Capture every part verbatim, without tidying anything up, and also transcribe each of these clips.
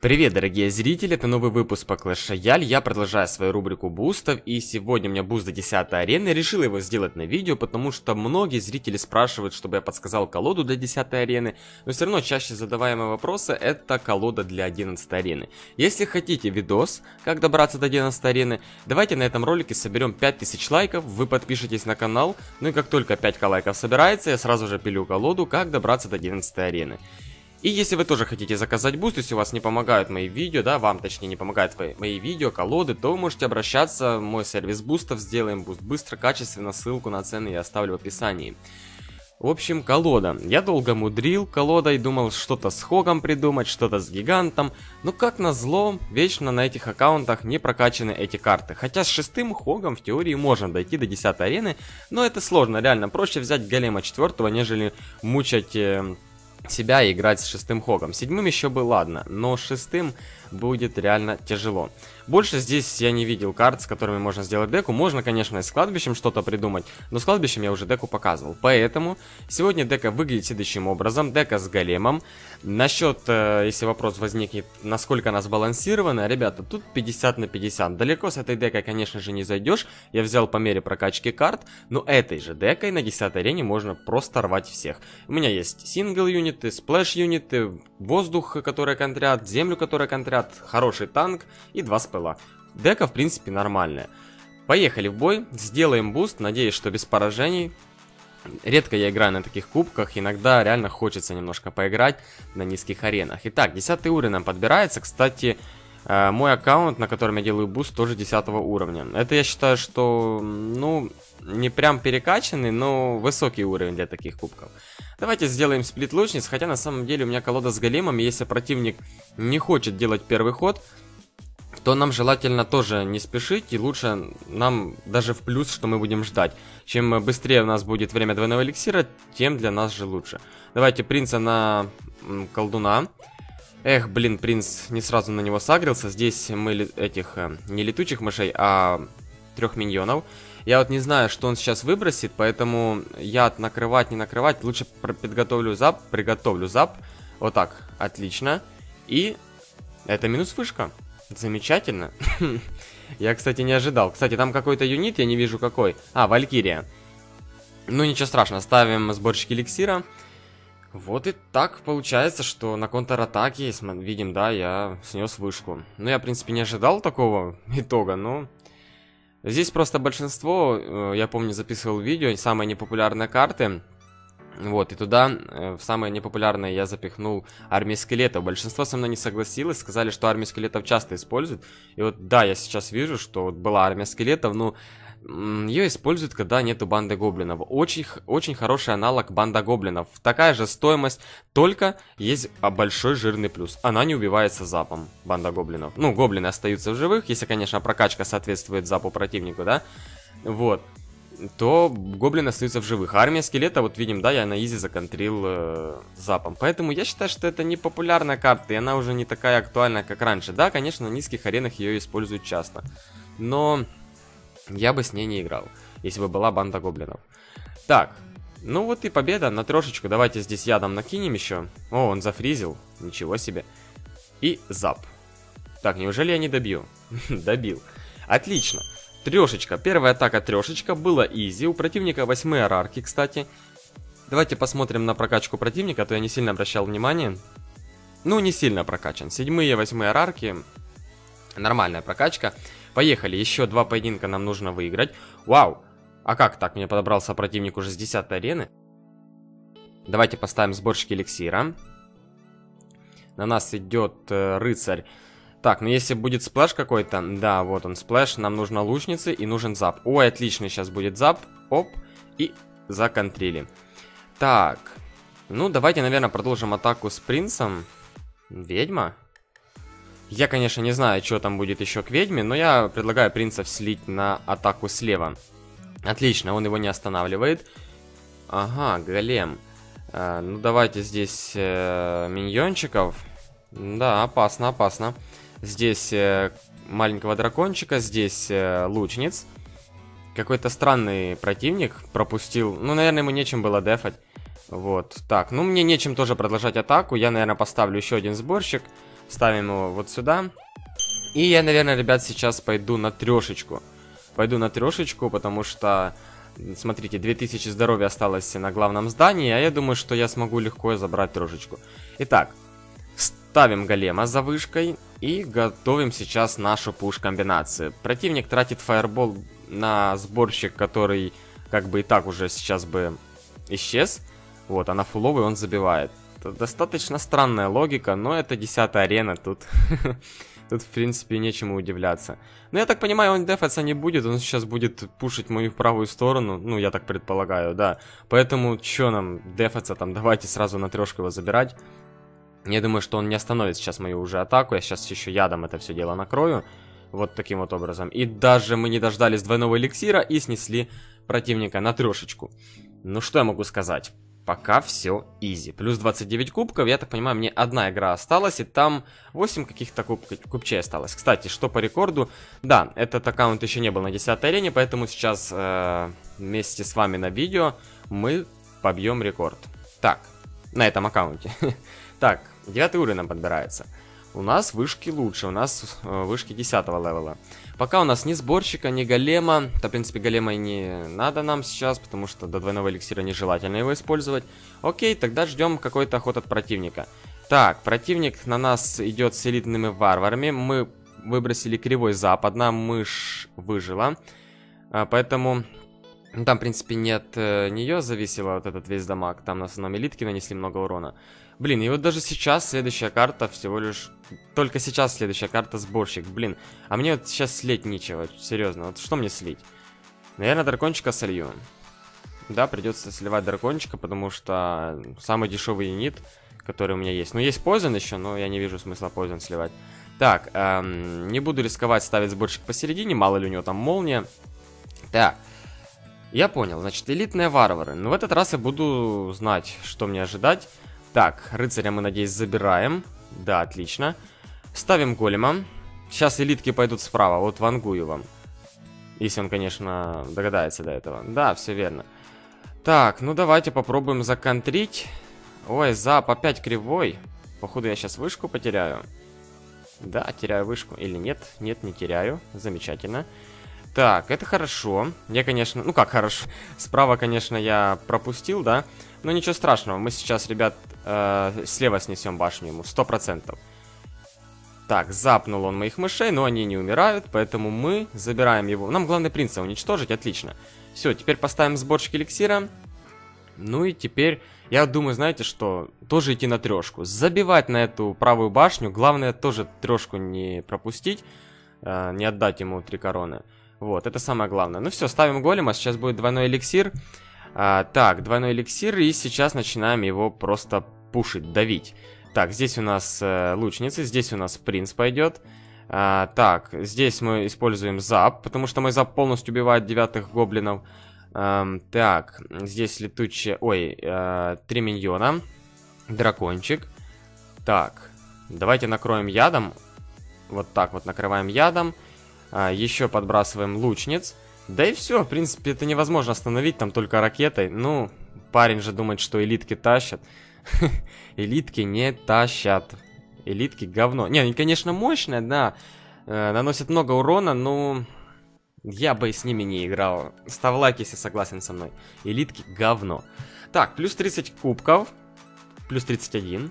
Привет, дорогие зрители, это новый выпуск по Clash Royale, я продолжаю свою рубрику бустов, и сегодня у меня буст до десятой арены, решил его сделать на видео, потому что многие зрители спрашивают, чтобы я подсказал колоду для десятой арены, но все равно чаще задаваемые вопросы это колода для одиннадцатой арены. Если хотите видос, как добраться до одиннадцатой арены, давайте на этом ролике соберем пять тысяч лайков, вы подпишитесь на канал, ну и как только пять ка лайков собирается, я сразу же пилю колоду, как добраться до одиннадцатой арены. И если вы тоже хотите заказать буст, если у вас не помогают мои видео, да, вам точнее не помогают мои видео, колоды, то вы можете обращаться в мой сервис бустов, сделаем буст быстро, качественно, ссылку на цены я оставлю в описании. В общем, колода. Я долго мудрил колодой, думал что-то с Хогом придумать, что-то с Гигантом, но как назло, вечно на этих аккаунтах не прокачаны эти карты. Хотя с шестым Хогом в теории можно дойти до десятой арены, но это сложно, реально, проще взять Голема четвертого, нежели мучать... Э себя и играть с шестым Хогом. Седьмым еще бы ладно, но шестым будет реально тяжело. Больше здесь я не видел карт, с которыми можно сделать деку. Можно, конечно, и с кладбищем что-то придумать, но с кладбищем я уже деку показывал. Поэтому сегодня дека выглядит следующим образом. Дека с големом. Насчет, э, если вопрос возникнет, насколько она сбалансирована, ребята, тут пятьдесят на пятьдесят. Далеко с этой декой, конечно же, не зайдешь. Я взял по мере прокачки карт, но этой же декой на десятой арене можно просто рвать всех. У меня есть сингл юниты, сплэш юниты, воздух, который контрят, землю, которая контрят, хороший танк и два спэла. Дека, в принципе, нормальная. Поехали в бой, сделаем буст, надеюсь, что без поражений. Редко я играю на таких кубках, иногда реально хочется немножко поиграть на низких аренах. Итак, десятый уровень нам подбирается. Кстати, мой аккаунт, на котором я делаю буст, тоже десятого уровня. Это я считаю, что, ну, не прям перекачанный, но высокий уровень для таких кубков. Давайте сделаем сплит лучниц, хотя на самом деле у меня колода с големом, и если противник не хочет делать первый ход, то нам желательно тоже не спешить, и лучше нам даже в плюс, что мы будем ждать. Чем быстрее у нас будет время двойного эликсира, тем для нас же лучше. Давайте принца на колдуна. Эх, блин, принц не сразу на него сагрился. Здесь мы этих не летучих мышей, а трех миньонов. Я вот не знаю, что он сейчас выбросит, поэтому яд накрывать, не накрывать. Лучше подготовлю зап, приготовлю зап. Вот так, отлично. И это минус вышка. Замечательно. Я, кстати, не ожидал. Кстати, там какой-то юнит, я не вижу какой. А, Валькирия. Ну, ничего страшного, ставим сборщики эликсира. Вот и так получается, что на контратаке, видим, да, я снес вышку. Ну, я, в принципе, не ожидал такого итога, но... Здесь просто большинство, я помню, записывал видео, самые непопулярные карты. Вот, и туда, в самые непопулярные, я запихнул армию скелетов. Большинство со мной не согласилось, сказали, что армию скелетов часто используют. И вот, да, я сейчас вижу, что вот была армия скелетов, но ее используют, когда нету банды гоблинов. Очень, очень хороший аналог банда гоблинов. Такая же стоимость, только есть большой жирный плюс. Она не убивается запом, банда гоблинов. Ну, гоблины остаются в живых, если, конечно, прокачка соответствует запу противнику, да. Вот. То гоблины остаются в живых. А армия скелета, вот видим, да, я на изи законтрил э, запом. Поэтому я считаю, что это не популярная карта, и она уже не такая актуальная, как раньше. Да, конечно, на низких аренах ее используют часто. Но я бы с ней не играл, если бы была банда гоблинов. Так, ну вот и победа на трешечку. Давайте здесь ядом накинем еще. О, он зафризил, ничего себе. И зап. Так, неужели я не добью? Добил. Отлично. Трешечка. Первая атака трешечка. Было изи. У противника восьмые арарки, кстати. Давайте посмотрим на прокачку противника, а то я не сильно обращал внимание. Ну, не сильно прокачан. Седьмые, восьмые арарки. Нормальная прокачка. Поехали. Еще два поединка нам нужно выиграть. Вау. А как так? Мне подобрался противник уже с десятой арены. Давайте поставим сборщики эликсира. На нас идет э, рыцарь. Так, ну если будет сплэш какой-то, да, вот он сплэш, нам нужно лучницы и нужен зап. Ой, отличный сейчас будет зап, оп, и законтрили. Так, ну давайте, наверное, продолжим атаку с принцем. Ведьма? Я, конечно, не знаю, что там будет еще к ведьме, но я предлагаю принцев слить на атаку слева. Отлично, он его не останавливает. Ага, голем. А, ну давайте здесь э, миньончиков. Да, опасно, опасно. Здесь э, маленького дракончика, здесь э, лучниц. Какой-то странный противник пропустил. Ну, наверное, ему нечем было дефать. Вот, так, ну мне нечем тоже продолжать атаку. Я, наверное, поставлю еще один сборщик. Ставим его вот сюда. И я, наверное, ребят, сейчас пойду на трешечку. Пойду на трешечку, потому что, смотрите, две тысячи здоровья осталось на главном здании, а я думаю, что я смогу легко забрать трешечку. Итак, ставим голема за вышкой и готовим сейчас нашу пуш-комбинацию. Противник тратит фаербол на сборщик, который как бы и так уже сейчас бы исчез. Вот, а на фуловый он забивает. Это достаточно странная логика, но это десятая арена, тут... Тут, в принципе, нечему удивляться. Но я так понимаю, он дефаться не будет, он сейчас будет пушить мою правую сторону. Ну, я так предполагаю, да. Поэтому, что нам дефаться там, давайте сразу на трешку его забирать. Я думаю, что он не остановит сейчас мою уже атаку. Я сейчас еще ядом это все дело накрою. Вот таким вот образом. И даже мы не дождались двойного эликсира и снесли противника на трешечку. Ну, что я могу сказать? Пока все изи. Плюс двадцать девять кубков. Я так понимаю, мне одна игра осталась. И там восемь каких-то куб... кубчей осталось. Кстати, что по рекорду? Да, этот аккаунт еще не был на десятой арене. Поэтому сейчас э, вместе с вами на видео мы побьем рекорд. Так, на этом аккаунте. Так, девятый уровень нам подбирается. У нас вышки лучше. У нас э, вышки десятого левела. Пока у нас ни сборщика, ни голема. Да, в принципе, голема и не надо нам сейчас, потому что до двойного эликсира нежелательно его использовать. Окей, тогда ждем какой-то ход от противника. Так, противник на нас идет с элитными варварами. Мы выбросили кривой зап. Одна мышь выжила. А, поэтому... Там, в принципе, не от э, нее зависело вот этот весь дамаг. Там на основном элитки нанесли много урона. Блин, и вот даже сейчас следующая карта всего лишь... Только сейчас следующая карта сборщик. Блин, а мне вот сейчас слить нечего. Серьезно, вот что мне слить? Наверное, дракончика солью. Да, придется сливать дракончика, потому что самый дешевый юнит, который у меня есть. Ну, есть Poison еще, но я не вижу смысла Poison сливать. Так, эм, не буду рисковать ставить сборщик посередине. Мало ли у него там молния. Так. Я понял, значит, элитные варвары. Но в этот раз я буду знать, что мне ожидать. Так, рыцаря мы, надеюсь, забираем. Да, отлично. Ставим голема. Сейчас элитки пойдут справа, вот вангую вам. Если он, конечно, догадается до этого. Да, все верно. Так, ну давайте попробуем законтрить. Ой, зап опять кривой. Походу я сейчас вышку потеряю. Да, теряю вышку. Или нет? Нет, не теряю. Замечательно. Так, это хорошо. Я, конечно... Ну как хорошо? Справа, конечно, я пропустил, да? Но ничего страшного. Мы сейчас, ребят, э, слева снесем башню ему. Сто процентов. Так, запнул он моих мышей, но они не умирают. Поэтому мы забираем его. Нам главное принца уничтожить. Отлично. Все, теперь поставим сборщик эликсира. Ну и теперь... Я думаю, знаете что? Тоже идти на трешку. Забивать на эту правую башню. Главное тоже трешку не пропустить. Э, не отдать ему три короны. Вот, это самое главное. Ну все, ставим голема, сейчас будет двойной эликсир. а, Так, двойной эликсир. И сейчас начинаем его просто пушить, давить. Так, здесь у нас э, лучницы, здесь у нас принц пойдет. а, Так, здесь мы используем зап, потому что мой зап полностью убивает девятых гоблинов. а, Так, здесь летучие... Ой, э, три миньона. Дракончик. Так, давайте накроем ядом. Вот так вот накрываем ядом. А, еще подбрасываем лучниц. Да и все, в принципе, это невозможно остановить, там только ракетой. Ну, парень же думает, что элитки тащат. Элитки не тащат. Элитки говно. Не, они, конечно, мощные, да. Э, наносят много урона, но... Я бы с ними не играл. Ставь лайк, если согласен со мной. Элитки говно. Так, плюс тридцать кубков. Плюс тридцать один.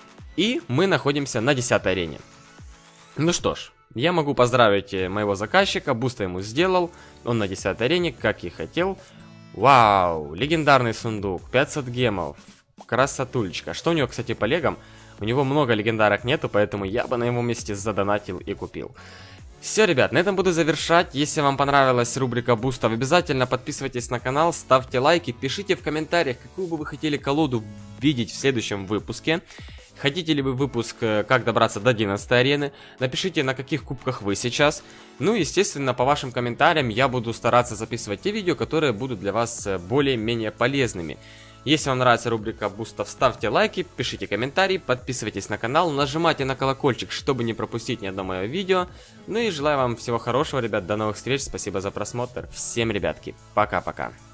И мы находимся на десятой арене. Ну что ж. Я могу поздравить моего заказчика, буста ему сделал, он на десятой арене, как и хотел. Вау, легендарный сундук, пятьсот гемов, красотулечка. Что у него, кстати, по легам? У него много легендарок нету, поэтому я бы на его месте задонатил и купил. Все, ребят, на этом буду завершать. Если вам понравилась рубрика бустов, обязательно подписывайтесь на канал, ставьте лайки, пишите в комментариях, какую бы вы хотели колоду видеть в следующем выпуске. Хотите ли вы выпуск «Как добраться до одиннадцатой арены?» Напишите, на каких кубках вы сейчас. Ну, естественно, по вашим комментариям я буду стараться записывать те видео, которые будут для вас более-менее полезными. Если вам нравится рубрика бустов, ставьте лайки, пишите комментарии, подписывайтесь на канал, нажимайте на колокольчик, чтобы не пропустить ни одно мое видео. Ну и желаю вам всего хорошего, ребят, до новых встреч, спасибо за просмотр. Всем, ребятки, пока-пока.